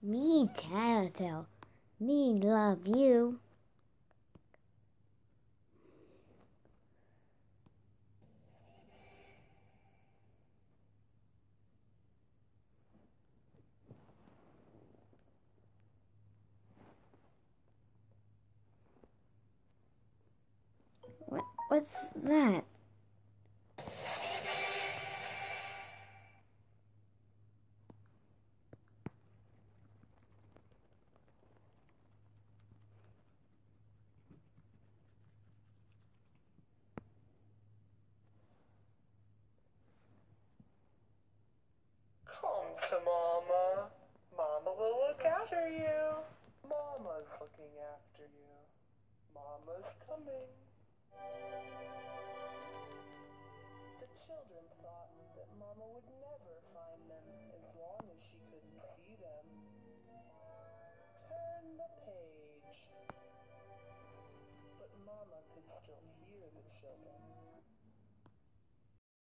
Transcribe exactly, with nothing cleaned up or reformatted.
Me, Tattletale. Me love you. What? What's that? Come to Mama. Mama will look after you. Mama's looking after you. Mama's coming. The children thought that Mama would never find them as long as she couldn't see them. Turn the page. But Mama could still hear the children.